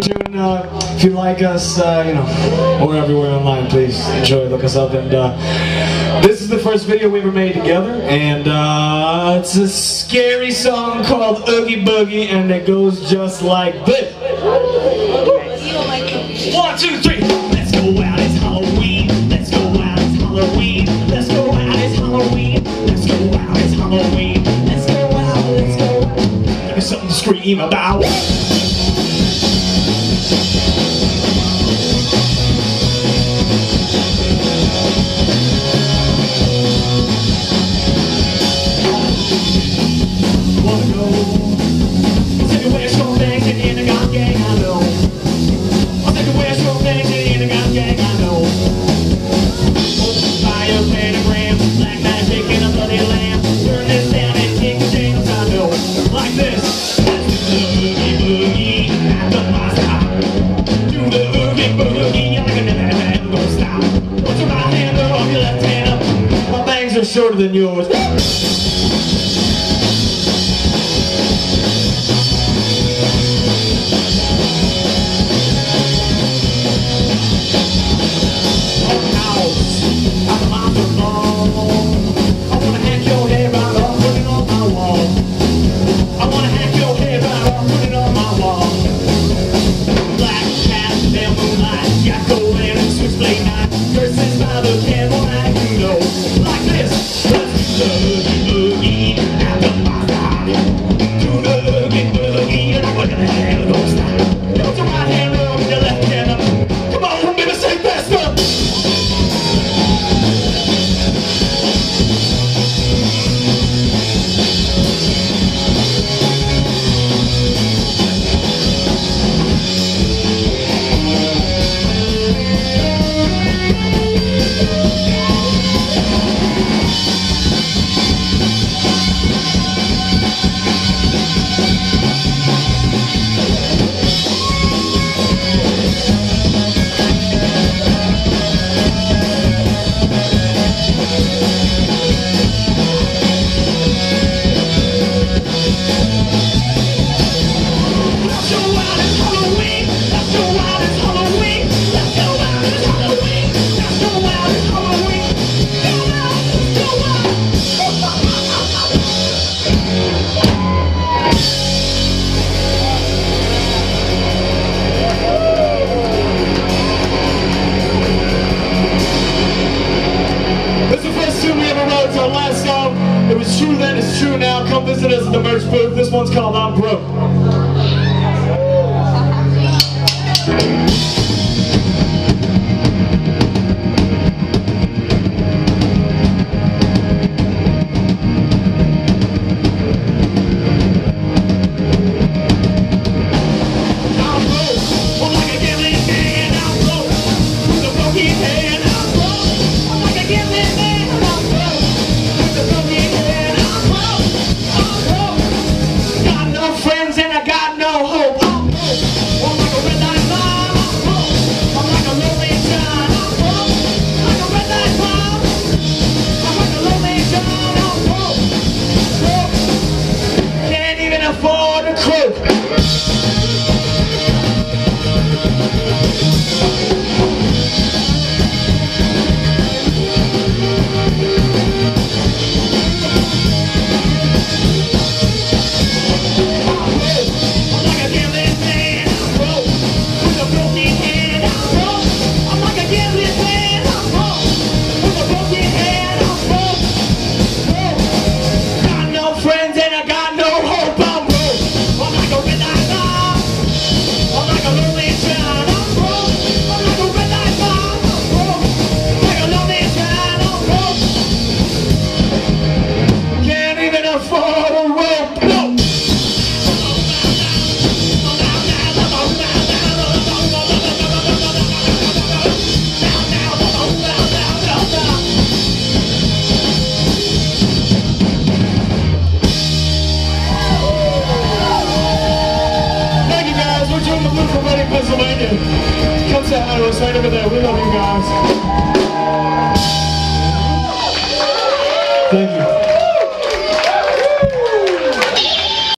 If you like us, you know, we're everywhere online. Please enjoy, look us up. And this is the first video we ever made together, and it's a scary song called Oogie Boogie, and it goes just like this. 1, 2, 3. Let's go out, it's Halloween. Let's go out, it's Halloween. Let's go out, it's Halloween. Let's go out, it's Halloween. Let's go out, let's go out. Give me something to scream about. Shorter than yours. It was true then, it's true now. Come visit us at the merch booth. This one's called I'm Broke. Pennsylvania. Come say hi to us right over there. We love you guys.